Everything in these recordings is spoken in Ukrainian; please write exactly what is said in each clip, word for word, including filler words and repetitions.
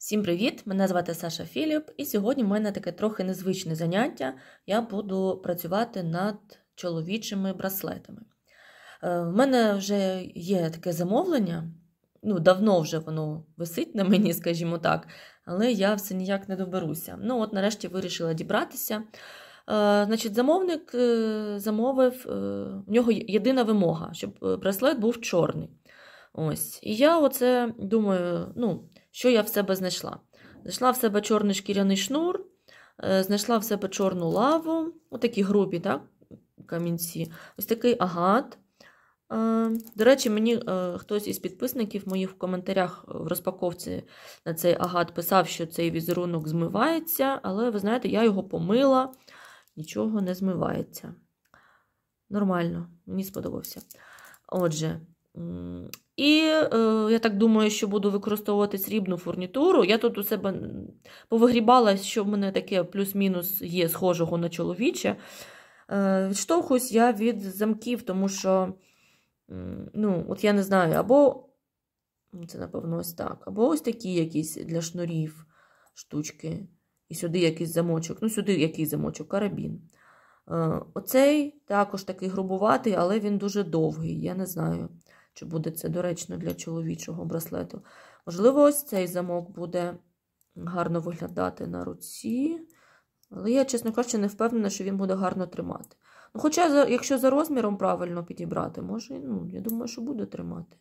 Всім привіт! Мене звати Саша Філіп, і сьогодні в мене таке трохи незвичне заняття. Я буду працювати над чоловічими браслетами. В мене вже є таке замовлення, ну, давно вже воно висить на мені, скажімо так, але я все ніяк не доберуся. Ну, от нарешті вирішила дібратися. Значить, замовник замовив, в нього єдина вимога, щоб браслет був чорний. Ось. І я оце думаю, ну, що я в себе знайшла. Знайшла в себе чорний шкіряний шнур, знайшла в себе чорну лаву, отакі грубі, так, камінці. Ось такий агат. До речі, мені хтось із підписників моїх в коментарях в розпаковці на цей агат писав, що цей візерунок змивається, але, ви знаєте, я його помила, нічого не змивається. Нормально, мені сподобався. Отже, і е, я так думаю, що буду використовувати срібну фурнітуру. Я тут у себе повигрібала, що в мене таке плюс-мінус є схожого на чоловіче. Е, відштовхуюсь я від замків, тому що, ну, от я не знаю, або, це напевно ось так, або ось такі якісь для шнурів штучки. І сюди якийсь замочок, ну сюди якийсь замочок, карабін. Е, оцей також такий грубуватий, але він дуже довгий, я не знаю. Чи буде це доречно для чоловічого браслету. Можливо, ось цей замок буде гарно виглядати на руці. Але я, чесно кажучи, не впевнена, що він буде гарно тримати. Ну, хоча, якщо за розміром правильно підібрати, може, ну, я думаю, що буде тримати.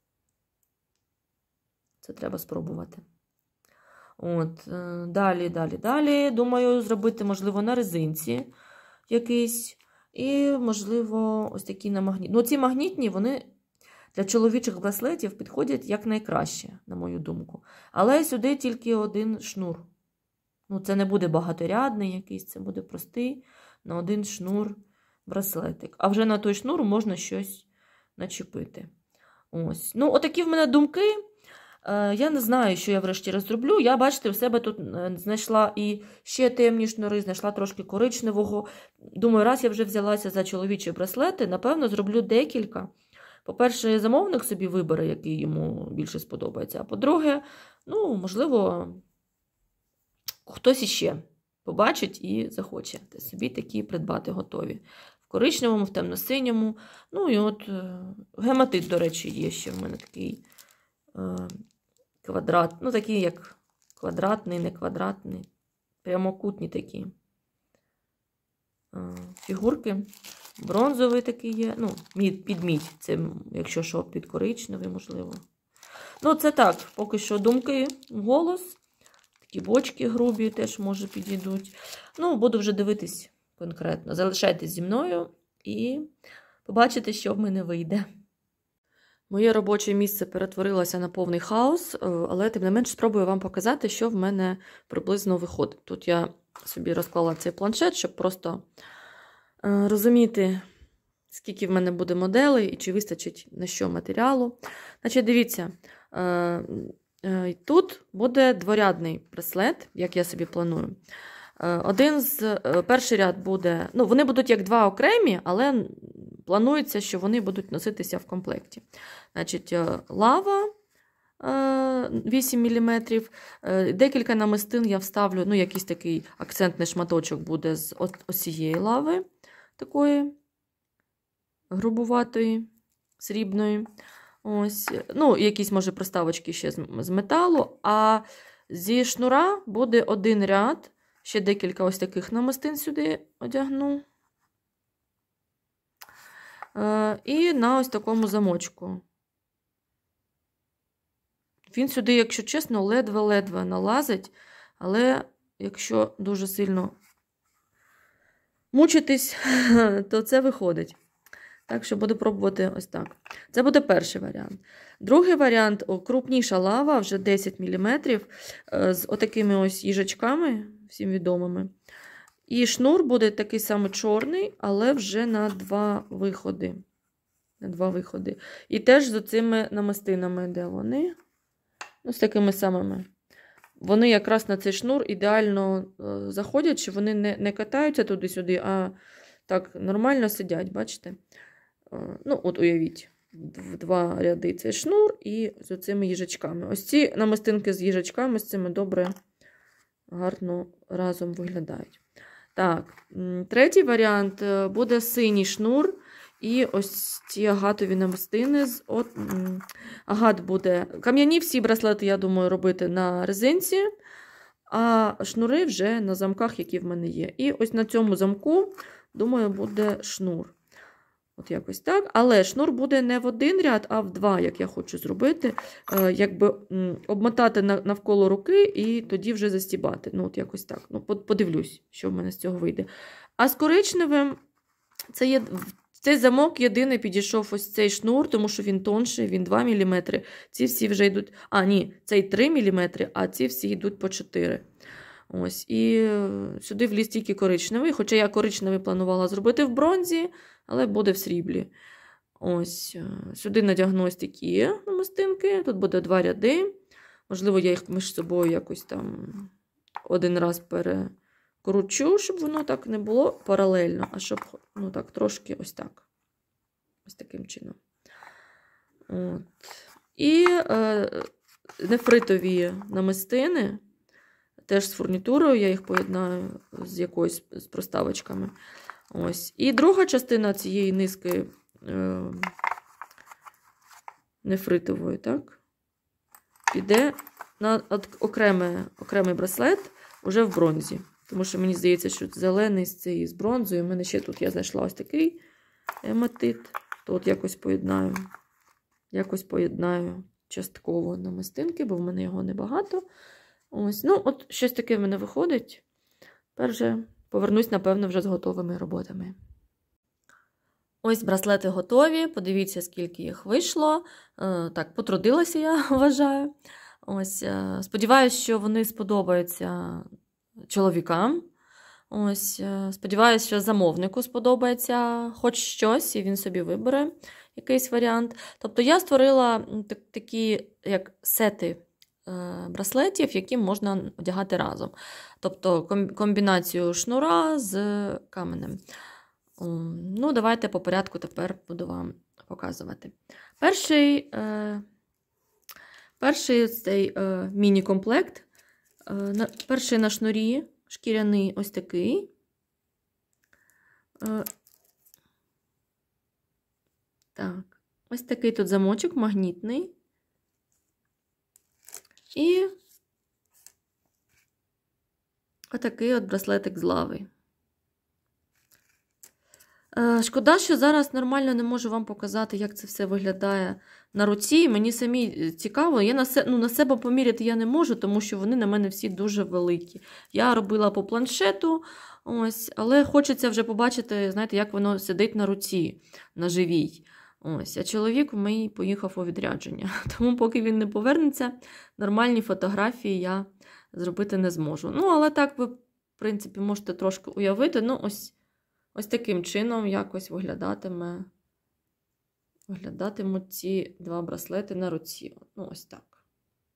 Це треба спробувати. От, далі, далі, далі. Думаю, зробити, можливо, на резинці якийсь. І, можливо, ось такі на магнітні. Ну, ці магнітні, вони для чоловічих браслетів підходять якнайкраще, на мою думку. Але сюди тільки один шнур. Ну, це не буде багаторядний якийсь, це буде простий на один шнур браслетик. А вже на той шнур можна щось начепити. Ось. Ну, отакі в мене думки. Я не знаю, що я врешті-решт зроблю. Я, бачите, в себе тут знайшла і ще темні шнури, знайшла трошки коричневого. Думаю, раз я вже взялася за чоловічі браслети, напевно, зроблю декілька. По-перше, замовник собі вибере, який йому більше сподобається. А по-друге, ну, можливо, хтось іще побачить і захоче собі такі придбати готові. В коричневому, в темно-синьому. Ну, і от гематит, до речі, є ще в мене такий е, квадрат. Ну, такий, як квадратний, не квадратний. Прямокутні такі е, фігурки. Бронзовий такий є, ну, під мідь, це, якщо що, під коричневий, можливо. Ну, це так, поки що думки, голос, такі бочки грубі теж, може, підійдуть. Ну, буду вже дивитись конкретно. Залишайтесь зі мною і побачите, що в мене вийде. Моє робоче місце перетворилося на повний хаос, але, тим не менш, спробую вам показати, що в мене приблизно виходить. Тут я собі розклала цей планшет, щоб просто розуміти, скільки в мене буде моделей і чи вистачить на що матеріалу. Значить, дивіться, тут буде дворядний браслет, як я собі планую. Один з, перший ряд буде, ну, вони будуть як два окремі, але планується, що вони будуть носитися в комплекті. Значить, лава вісім міліметрів, декілька намистин я вставлю, ну, якийсь такий акцентний шматочок буде з ось цієї лави, такої грубуватої, срібної. Ось. Ну, якісь, може, проставочки ще з металу. А зі шнура буде один ряд, ще декілька ось таких намистин сюди одягну. І на ось такому замочку. Він сюди, якщо чесно, ледве-ледве налазить, але якщо дуже сильно мучитись, то це виходить. Так що буду пробувати ось так. Це буде перший варіант. Другий варіант – крупніша лава, вже десять міліметрів, з отакими ось їжачками, всім відомими. І шнур буде такий самий чорний, але вже на два виходи. На два виходи. І теж з оцими намистинами, де вони? Ну, з такими самими. Вони якраз на цей шнур ідеально е, заходять, що вони не, не катаються туди-сюди, а так нормально сидять, бачите? Е, ну, от уявіть. в два ряди цей шнур і з цими їжачками. Ось ці намистинки з їжачками, з цими добре, гарно разом виглядають. Так, третій варіант буде синій шнур і ось ці агатові намистини. З от, агат буде, кам'яні всі браслети, я думаю, робити на резинці, а шнури вже на замках, які в мене є. І ось на цьому замку, думаю, буде шнур. От якось так. Але шнур буде не в один ряд, а в два, як я хочу зробити. Якби обмотати навколо руки і тоді вже застібати. Ну, от якось так. Ну, подивлюсь, що в мене з цього вийде. А з коричневим це є... Цей замок єдиний підійшов ось цей шнур, тому що він тонший, він два міліметри. Ці всі вже йдуть... А, ні, цей три міліметри, а ці всі йдуть по чотири. Ось. І сюди вліз тільки коричневий, хоча я коричневий планувала зробити в бронзі, але буде в сріблі. Ось. Сюди надягну ось такі намистинки, тут буде два ряди. Можливо, я їх між собою якось там один раз перекручу, щоб воно так не було паралельно, а щоб, ну так, трошки ось так. Ось таким чином. От. І е, нефритові намистини, теж з фурнітурою, я їх поєднаю з якоюсь з проставочками. Ось. І друга частина цієї низки е, нефритової, так, піде на окремий, окремий браслет уже в бронзі. Тому що мені здається, що зелений з цією з бронзою. У мене ще тут я знайшла ось такий ематит. То от якось поєднаю, якось поєднаю частково намистинки, бо в мене його небагато. Ось, ну, от щось таке в мене виходить. Перше повернусь, напевно, вже з готовими роботами. Ось браслети готові. Подивіться, скільки їх вийшло. Так, потрудилася, я вважаю. Ось, сподіваюсь, що вони сподобаються чоловікам. Ось, сподіваюсь, що замовнику сподобається хоч щось, і він собі вибере якийсь варіант. Тобто я створила такі, як сети браслетів, які можна одягати разом. Тобто комбінацію шнура з каменем. Ну, давайте по порядку тепер буду вам показувати. Перший, е, перший цей е, міні-комплект. Е, перший на шнурі шкіряний ось такий. Е, так, ось такий тут замочок магнітний. І отакий от браслетик з лави. Шкода, що зараз нормально не можу вам показати, як це все виглядає на руці. Мені самі цікаво. Я на, се... ну, на себе поміряти я не можу, тому що вони на мене всі дуже великі. Я робила по планшету, ось, але хочеться вже побачити, знаєте, як воно сидить на руці, на живій. Ось, а чоловік мій поїхав у відрядження. Тому поки він не повернеться, нормальні фотографії я зробити не зможу. Ну, але так ви, в принципі, можете трошки уявити. Ну, ось, ось таким чином якось виглядатиме, виглядатимуть ці два браслети на руці. Ну, ось так.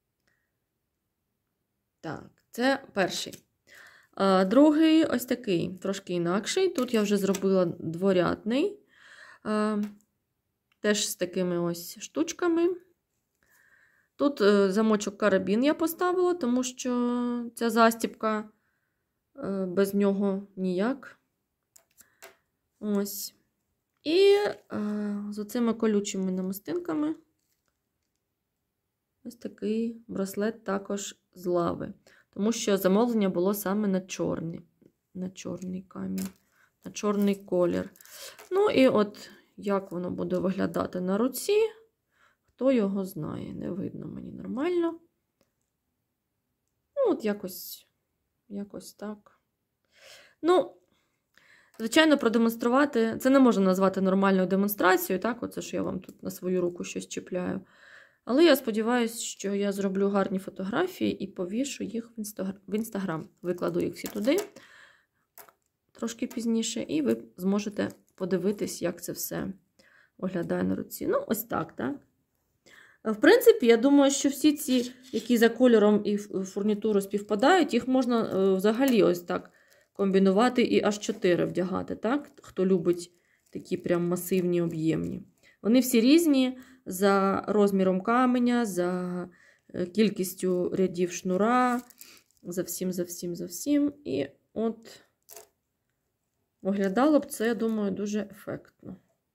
Так, це перший. А, другий ось такий, трошки інакший. Тут я вже зробила дворядний. А, Теж з такими ось штучками. Тут замочок карабін я поставила, тому що ця застібка без нього ніяк. Ось. І з оцими колючими намистинками ось такий браслет також з лави. Тому що замовлення було саме на чорний, на чорний камінь, на чорний колір. Ну і от як воно буде виглядати на руці, хто його знає. Не видно мені нормально. Ну, от якось, якось так. Ну, звичайно, продемонструвати, це не можна назвати нормальною демонстрацією, так, оце, що я вам тут на свою руку щось чіпляю. Але я сподіваюся, що я зроблю гарні фотографії і повішу їх в Інстаграм. Викладу їх всі туди, трошки пізніше, і ви зможете подивитись, як це все виглядає на руці. Ну, ось так, так? В принципі, я думаю, що всі ці, які за кольором і фурнітуру співпадають, їх можна взагалі ось так комбінувати і аж чотири вдягати, так? Хто любить такі прям масивні, об'ємні. Вони всі різні за розміром каменя, за кількістю рядів шнура, за всім, за всім, за всім. І от виглядало б це, я думаю, дуже ефектно.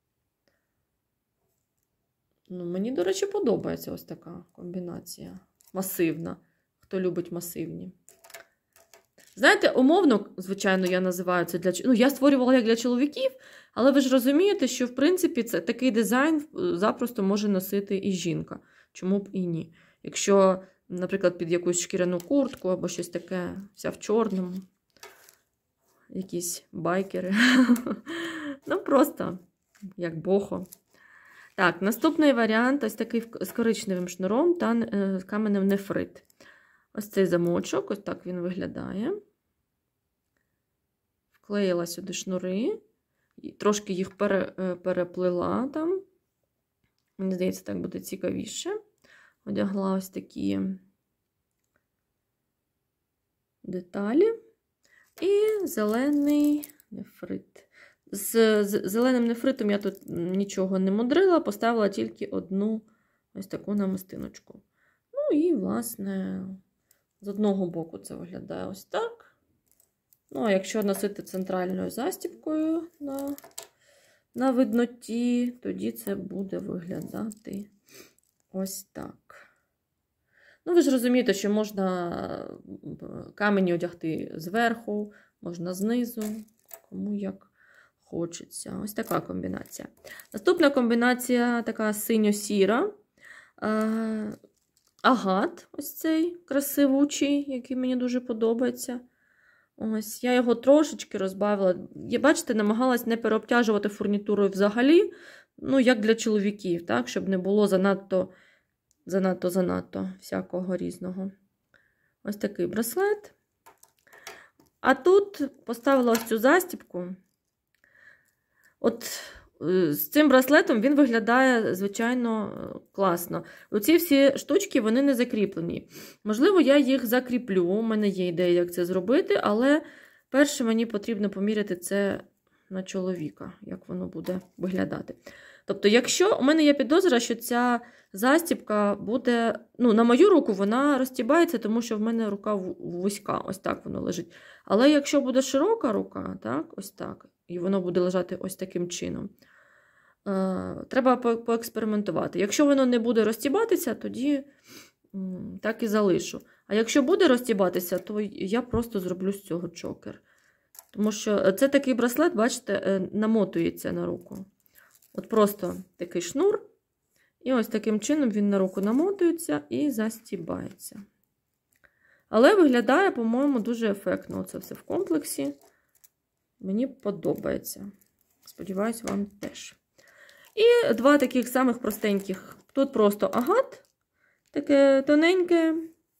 Ну, мені, до речі, подобається ось така комбінація. Масивна. Хто любить масивні. Знаєте, умовно, звичайно, я називаю це для... Ну, я створювала як для чоловіків, але ви ж розумієте, що, в принципі, це такий дизайн запросто може носити і жінка. Чому б і ні? Якщо, наприклад, під якусь шкіряну куртку або щось таке, вся в чорному. Якісь байкери. Ну, просто, як бохо. Так, наступний варіант, ось такий з коричневим шнуром та з каменем нефрит. Ось цей замочок, ось так він виглядає. Вклеїла сюди шнури, трошки їх пере, переплила там. Мені здається, так буде цікавіше. Одягла ось такі деталі. І зелений нефрит. З зеленим нефритом я тут нічого не мудрила, поставила тільки одну ось таку намистиночку. Ну і, власне, з одного боку це виглядає ось так. Ну, а якщо носити центральною застібкою на, на видноті, тоді це буде виглядати ось так. Ну, ви ж розумієте, що можна камені одягти зверху, можна знизу, кому як хочеться. Ось така комбінація. Наступна комбінація така синьо-сіра. Агат, ось цей красивучий, який мені дуже подобається. Ось, я його трошечки розбавила. Я, бачите, намагалась не переобтяжувати фурнітурою взагалі, ну, як для чоловіків, так, щоб не було занадто, занадто, занадто всякого різного. Ось такий браслет. А тут поставила ось цю застібку. От з цим браслетом він виглядає, звичайно, класно. Оці всі штучки, вони не закріплені. Можливо, я їх закріплю, у мене є ідея, як це зробити, але перше мені потрібно поміряти це на чоловіка, як воно буде виглядати. Тобто, якщо у мене є підозра, що ця застібка буде, ну, на мою руку вона розтібається, тому що в мене рука вузька, ось так воно лежить. Але якщо буде широка рука, так, ось так, і воно буде лежати ось таким чином, треба поекспериментувати. Якщо воно не буде розтібатися, тоді так і залишу. А якщо буде розтібатися, то я просто зроблю з цього чокер. Тому що це такий браслет, бачите, намотується на руку. От просто такий шнур, і ось таким чином він на руку намотується і застібається. Але виглядає, по-моєму, дуже ефектно. Це все в комплексі. Мені подобається. Сподіваюсь, вам теж. І два таких самих простеньких. Тут просто агат, таке тоненьке,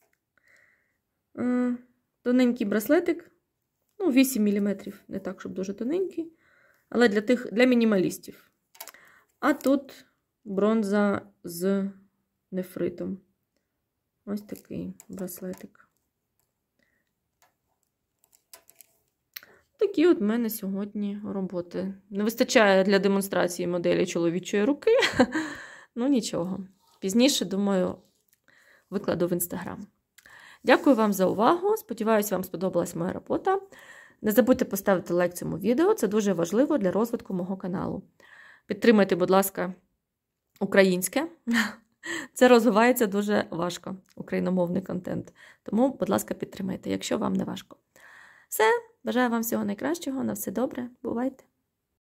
тоненький браслетик. Ну, вісім міліметрів, не так, щоб дуже тоненький. Але для тих, для мінімалістів. А тут бронза з нефритом. Ось такий браслетик. Такі от в мене сьогодні роботи. Не вистачає для демонстрації моделі чоловічої руки. Ну, нічого. Пізніше, думаю, викладу в Інстаграм. Дякую вам за увагу. Сподіваюся, вам сподобалась моя робота. Не забудьте поставити лайк цьому відео. Це дуже важливо для розвитку мого каналу. Підтримайте, будь ласка, українське. Це розвивається дуже важко, україномовний контент. Тому, будь ласка, підтримайте, якщо вам не важко. Все, бажаю вам всього найкращого, на все добре, бувайте!